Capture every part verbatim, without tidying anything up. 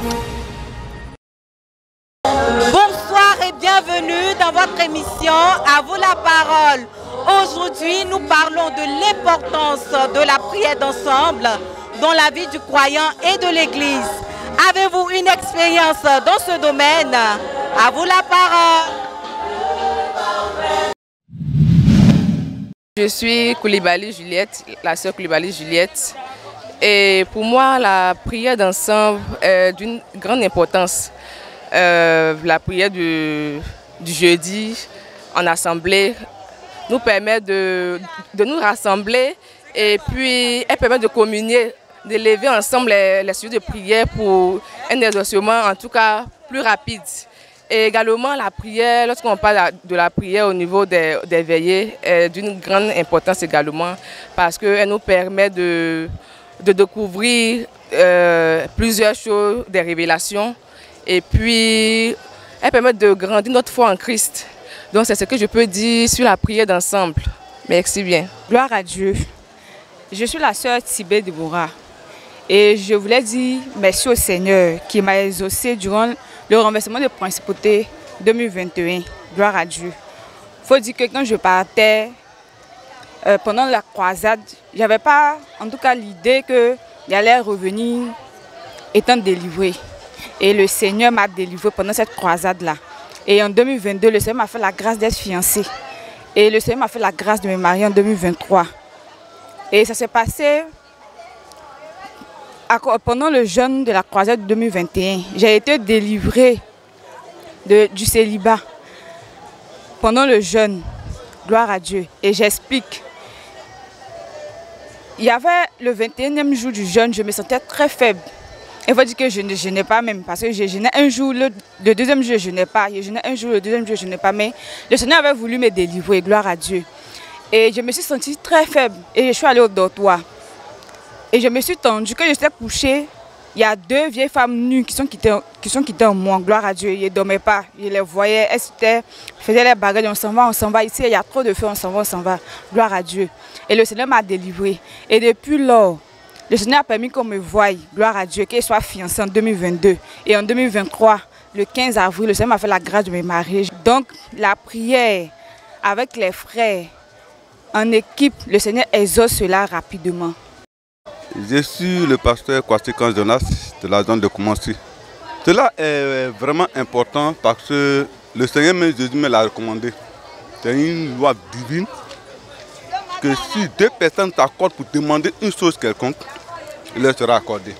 Bonsoir et bienvenue dans votre émission À vous la parole. Aujourd'hui, nous parlons de l'importance de la prière d'ensemble dans la vie du croyant et de l'Église. Avez-vous une expérience dans ce domaine? À vous la parole. Je suis Koulibaly Juliette, la sœur Koulibaly Juliette. Et pour moi, la prière d'ensemble est d'une grande importance. Euh, la prière du, du jeudi en assemblée nous permet de, de nous rassembler et puis elle permet de communier, d'élever ensemble les, les sujets de prière pour un exaucement en tout cas plus rapide. Et également la prière, lorsqu'on parle de la prière au niveau des, des veillées, est d'une grande importance également parce qu'elle nous permet de, de découvrir euh, plusieurs choses, des révélations. Et puis, elle permet de grandir notre foi en Christ. Donc, c'est ce que je peux dire sur la prière d'ensemble. Merci bien. Gloire à Dieu. Je suis la sœur Tibé Deborah. Et je voulais dire merci au Seigneur qui m'a exaucé durant le renversement de principauté deux mille vingt et un. Gloire à Dieu. Il faut dire que quand je partais, euh, pendant la croisade, je n'avais pas, en tout cas, l'idée que j'allais revenir étant délivré. Et le Seigneur m'a délivré pendant cette croisade-là. Et en deux mille vingt-deux, le Seigneur m'a fait la grâce d'être fiancé. Et le Seigneur m'a fait la grâce de me marier en deux mille vingt-trois. Et ça s'est passé pendant le jeûne de la croisade de deux mille vingt et un. J'ai été délivré de, du célibat pendant le jeûne. Gloire à Dieu. Et j'explique. Il y avait le vingt et unième jour du jeûne, je me sentais très faible. Il faut dire que je ne jeûnais pas même, parce que je jeûnais un jour, le, le deuxième jour je ne jeûnais pas, je jeûnais un jour, le deuxième jour je ne jeûnais pas, mais le Seigneur avait voulu me délivrer, gloire à Dieu. Et je me suis sentie très faible et je suis allée au dortoir. Et je me suis tendue, quand je suis couchée, il y a deux vieilles femmes nues qui sont quittées, qui sont quittées en moi, gloire à Dieu. Je ne dormais pas, je les voyais, elles étaient, faisaient les bagages, on s'en va, on s'en va, ici il y a trop de feu, on s'en va, on s'en va, gloire à Dieu. Et le Seigneur m'a délivrée. Et depuis lors, le Seigneur a permis qu'on me voie, gloire à Dieu, qu'il soit fiancé en deux mille vingt-deux. Et en deux mille vingt-trois, le quinze avril, le Seigneur m'a fait la grâce de me marier. Donc la prière avec les frères, en équipe, le Seigneur exauce cela rapidement. Je suis le pasteur Kwasi Jonas de la zone de Koumassi. Cela est vraiment important parce que le Seigneur même Jésus me l'a recommandé. C'est une loi divine que si deux personnes s'accordent pour demander une chose quelconque, il leur sera accordé.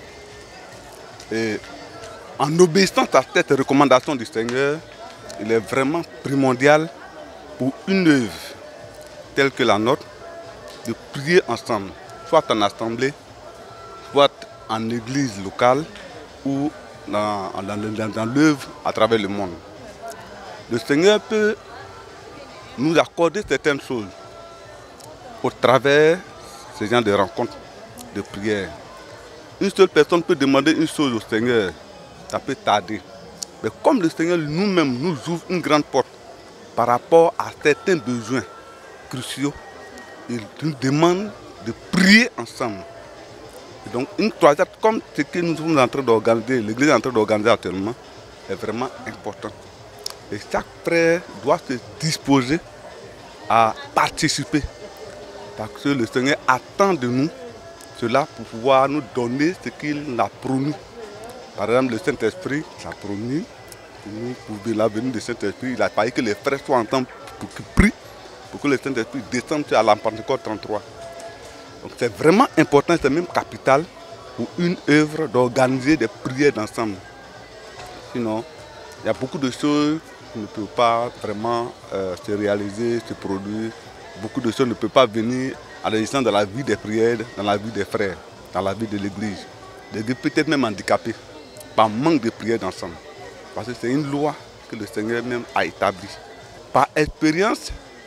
Et en obéissant à cette recommandation du Seigneur, il est vraiment primordial pour une œuvre telle que la nôtre de prier ensemble, soit en assemblée, soit en église locale ou dans, dans, dans, dans l'œuvre à travers le monde. Le Seigneur peut nous accorder certaines choses au travers de ces genres de rencontres, de prières. Une seule personne peut demander une chose au Seigneur, ça peut tarder. Mais comme le Seigneur nous-mêmes nous ouvre une grande porte par rapport à certains besoins cruciaux, il nous demande de prier ensemble. Et donc une croisade comme ce que nous sommes en train d'organiser, l'Église est en train d'organiser actuellement, est vraiment important. Et chaque frère doit se disposer à participer. Parce que le Seigneur attend de nous cela pour pouvoir nous donner ce qu'il a promis. Par exemple, le Saint-Esprit a promis, nous, pour la venue du Saint-Esprit, il a fallu que les frères soient ensemble pour qu'ils prient, pour que le Saint-Esprit descende à la Pentecôte trente-trois. Donc c'est vraiment important, c'est même capital pour une œuvre d'organiser des prières d'ensemble. Sinon, il y a beaucoup de choses qui ne peuvent pas vraiment euh, se réaliser, se produire. Beaucoup de choses ne peuvent pas venir à l'existence de la vie des prières, dans la vie des frères, dans la vie de l'Église. L'Église peut être même handicapée par manque de prières d'ensemble. Parce que c'est une loi que le Seigneur même a établie. Par expérience,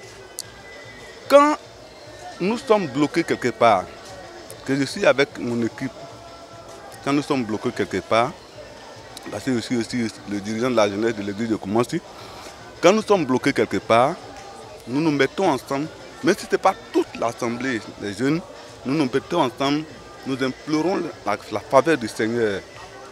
quand nous sommes bloqués quelque part, que je suis avec mon équipe, quand nous sommes bloqués quelque part, parce que je suis aussi le dirigeant de la jeunesse de l'église de Koumassi, quand nous sommes bloqués quelque part, nous nous mettons ensemble, même si ce n'est pas toute l'assemblée des jeunes, nous nous mettons ensemble, nous implorons la, la faveur du Seigneur.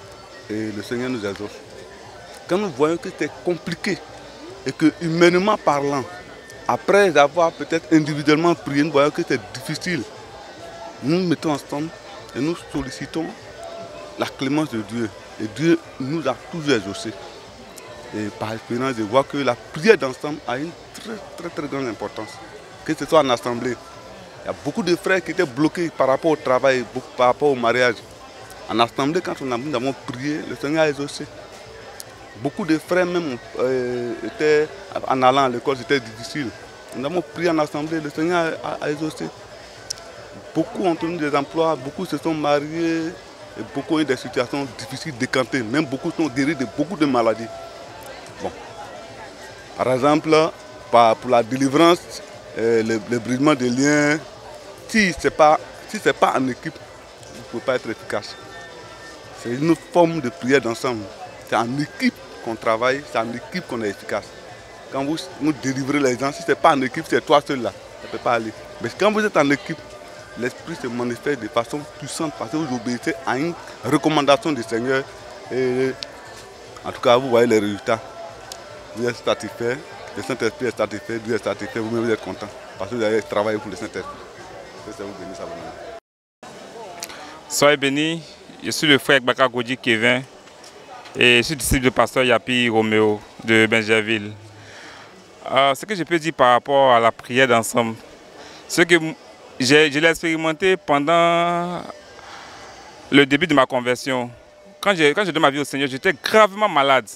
et le Seigneur nous exauce. Quand nous voyons que c'est compliqué et que humainement parlant, après avoir peut-être individuellement prié, nous voyons que c'est difficile, nous nous mettons ensemble et nous sollicitons la clémence de Dieu. Et Dieu nous a toujours exaucés. Et par expérience, je vois que la prière d'ensemble a une très très très grande importance. Que ce soit en assemblée. Il y a beaucoup de frères qui étaient bloqués par rapport au travail, par rapport au mariage. En assemblée, quand on a, nous avons prié, le Seigneur a exaucé. Beaucoup de frères même euh, étaient en allant à l'école, c'était difficile. Nous avons prié en assemblée, le Seigneur a, a exaucé. Beaucoup ont tenu des emplois, beaucoup se sont mariés, et beaucoup ont eu des situations difficiles, décantées. Même beaucoup sont guéris de beaucoup de maladies. Bon. Par exemple, pour la délivrance, euh, le, le brisement des liens, si ce n'est pas, si c'est pas en équipe, vous ne pouvez pas être efficace. C'est une forme de prière d'ensemble. C'est en équipe qu'on travaille, c'est en équipe qu'on est efficace. Quand vous, vous délivrez les gens, si ce n'est pas en équipe, c'est toi seul là, ça ne peut pas aller. Mais quand vous êtes en équipe, l'esprit se manifeste de façon puissante parce que vous obéissez à une recommandation du Seigneur. Et en tout cas, vous voyez les résultats. Vous êtes satisfait, le Saint-Esprit est satisfait, Dieu est satisfait, vous-même vous êtes content parce que vous avez travaillé pour le Saint-Esprit. Que ça vous bénisse à vous. Soyez bénis, je suis le frère Baka Godji Kevin et je suis disciple du pasteur Yapi Roméo de Benjerville. Euh, ce que je peux dire par rapport à la prière d'ensemble, c'est que je l'ai expérimenté pendant le début de ma conversion. Quand j'ai quand j'ai donné ma vie au Seigneur, j'étais gravement malade.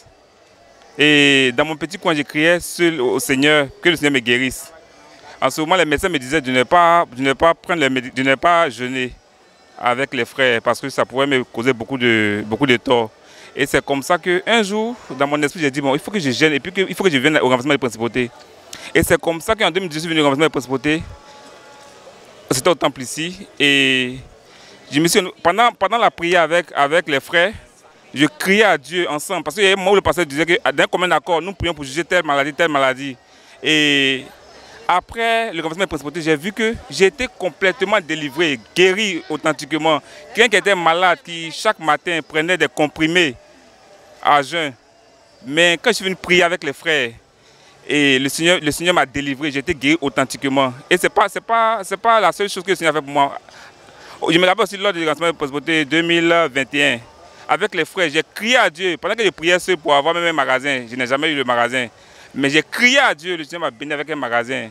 Et dans mon petit coin, je criais seul au Seigneur, que le Seigneur me guérisse. En ce moment, les médecins me disaient de ne pas, de ne pas, prendre les, de ne pas jeûner avec les frères parce que ça pourrait me causer beaucoup de, beaucoup de tort. Et c'est comme ça qu'un jour, dans mon esprit, j'ai dit, bon, il faut que je jeûne et puis que, il faut que je vienne au renversement des principautés. Et c'est comme ça qu'en deux mille dix, je suis venu au renversement des principautés. C'était au temple ici. Et je me suis, pendant, pendant la prière avec, avec les frères, je criais à Dieu ensemble. Parce qu'il y a un moment où le pasteur disait que d'un commun accord, nous prions pour juger telle maladie, telle maladie. Et après le renversement des principautés, j'ai vu que j'étais complètement délivré, guéri authentiquement. Quelqu'un qui était malade, qui chaque matin prenait des comprimés à jeun. Mais quand je suis venu prier avec les frères, et le Seigneur, le Seigneur m'a délivré, j'ai été guéri authentiquement. Et ce n'est pas, c'est pas, c'est pas la seule chose que le Seigneur a fait pour moi. Je me rappelle aussi lors du renversement des principautés deux mille vingt et un. Avec les frères, j'ai crié à Dieu. Pendant que je priais seul pour avoir même un magasin, je n'ai jamais eu le magasin. Mais j'ai crié à Dieu, le Seigneur m'a béni avec un magasin.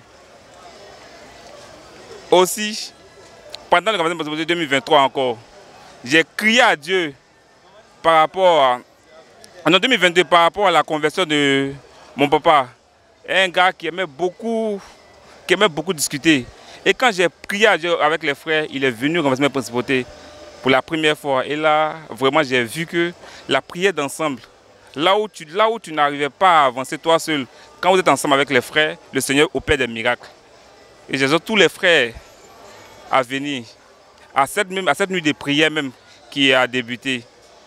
Aussi, pendant le renversement de deux mille vingt-trois encore, j'ai crié à Dieu par rapport à, en deux mille vingt-deux, par rapport à la conversion de mon papa. Un gars qui aimait beaucoup, qui aimait beaucoup discuter. Et quand j'ai prié à Dieu avec les frères, il est venu au renversement des principautés pour la première fois. Et là, vraiment, j'ai vu que la prière d'ensemble, là où tu, là où tu n'arrivais pas à avancer toi seul, quand vous êtes ensemble avec les frères, le Seigneur opère des miracles. Et j'exhorte tous les frères à venir à cette, même, à cette nuit de prière même qui a débuté.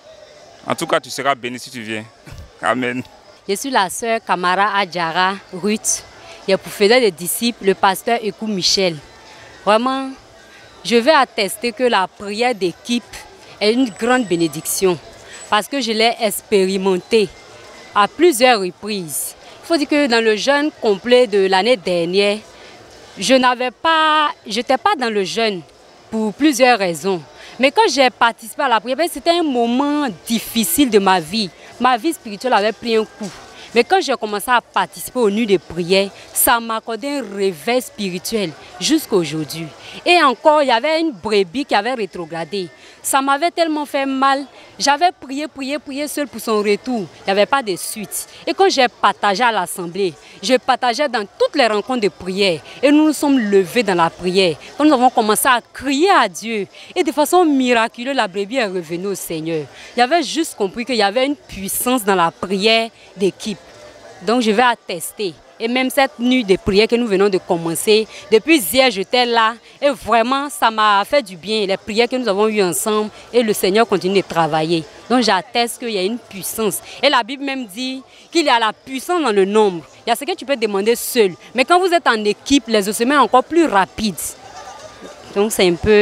En tout cas, tu seras béni si tu viens. Amen. Je suis la sœur Kamara Adjara Ruth. Je faisais des disciples, le pasteur Ekou Michel. Vraiment, je vais attester que la prière d'équipe est une grande bénédiction parce que je l'ai expérimenté à plusieurs reprises. Il faut dire que dans le jeûne complet de l'année dernière, je n'avais pas, je n'étais pas dans le jeûne pour plusieurs raisons. Mais quand j'ai participé à la prière, c'était un moment difficile de ma vie. Ma vie spirituelle avait pris un coup. Mais quand j'ai commencé à participer aux nuits de prière, ça m'a accordé un réveil spirituel jusqu'à aujourd'hui. Et encore, il y avait une brebis qui avait rétrogradé. Ça m'avait tellement fait mal. J'avais prié, prié, prié seul pour son retour. Il n'y avait pas de suite. Et quand j'ai partagé à l'assemblée, je partageais dans toutes les rencontres de prière. Et nous nous sommes levés dans la prière. Quand nous avons commencé à crier à Dieu. Et de façon miraculeuse, la brebis est revenue au Seigneur. J'avais juste compris qu'il y avait une puissance dans la prière d'équipe. Donc je vais attester. Et même cette nuit de prière que nous venons de commencer, depuis hier j'étais là et vraiment ça m'a fait du bien. Les prières que nous avons eues ensemble et le Seigneur continue de travailler. Donc j'atteste qu'il y a une puissance. Et la Bible même dit qu'il y a la puissance dans le nombre. Il y a ce que tu peux demander seul. Mais quand vous êtes en équipe, les ossements sont encore plus rapides. Donc c'est un peu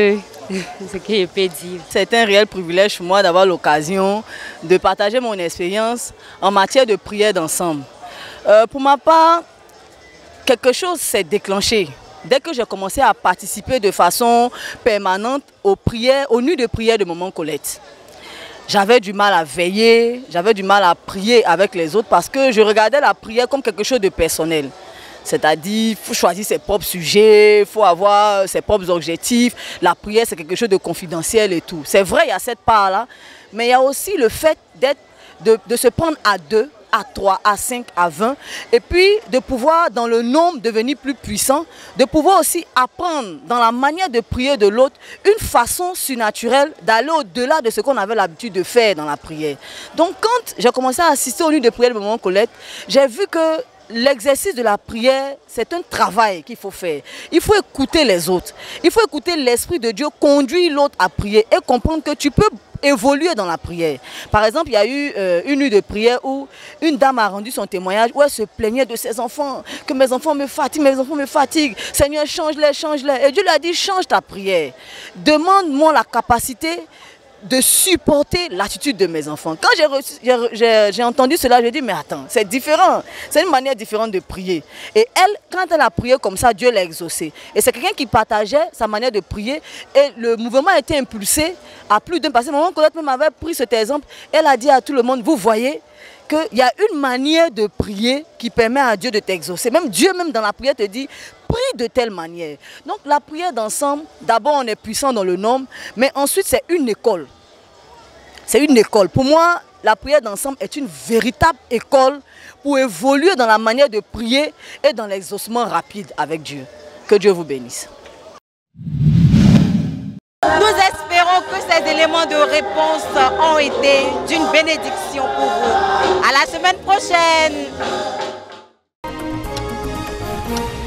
ce que je peux dire. C'est un réel privilège pour moi d'avoir l'occasion de partager mon expérience en matière de prière d'ensemble. Euh, pour ma part, quelque chose s'est déclenché. Dès que j'ai commencé à participer de façon permanente aux prières, aux nuits de prière de Maman Colette. J'avais du mal à veiller, j'avais du mal à prier avec les autres parce que je regardais la prière comme quelque chose de personnel. C'est-à-dire, il faut choisir ses propres sujets, il faut avoir ses propres objectifs. La prière, c'est quelque chose de confidentiel et tout. C'est vrai, il y a cette part-là, mais il y a aussi le fait d'être, de, de se prendre à deux, à trois, à cinq, à vingt, et puis de pouvoir, dans le nombre, devenir plus puissant, de pouvoir aussi apprendre dans la manière de prier de l'autre une façon surnaturelle d'aller au-delà de ce qu'on avait l'habitude de faire dans la prière. Donc quand j'ai commencé à assister aux nuits de prière de Maman Colette, j'ai vu que l'exercice de la prière, c'est un travail qu'il faut faire. Il faut écouter les autres. Il faut écouter l'Esprit de Dieu conduire l'autre à prier et comprendre que tu peux évoluer dans la prière. Par exemple, il y a eu euh, une nuit de prière où une dame a rendu son témoignage où elle se plaignait de ses enfants, que mes enfants me fatiguent, mes enfants me fatiguent. Seigneur, change-les, change-les. Et Dieu lui a dit, change ta prière. Demande-moi la capacité de supporter l'attitude de mes enfants. Quand j'ai entendu cela, j'ai dit, mais attends, c'est différent. C'est une manière différente de prier. Et elle, quand elle a prié comme ça, Dieu l'a exaucée. Et c'est quelqu'un qui partageait sa manière de prier. Et le mouvement a été impulsé à plus d'un passé. Maman Colette même avait pris cet exemple. Elle a dit à tout le monde, vous voyez qu'il y a une manière de prier qui permet à Dieu de t'exaucer. Même Dieu, même dans la prière, te dit, prie de telle manière. Donc la prière d'ensemble, d'abord on est puissant dans le nombre, mais ensuite c'est une école. C'est une école. Pour moi, la prière d'ensemble est une véritable école pour évoluer dans la manière de prier et dans l'exaucement rapide avec Dieu. Que Dieu vous bénisse. Nous espérons que ces éléments de réponse ont été d'une bénédiction pour vous. À la semaine prochaine.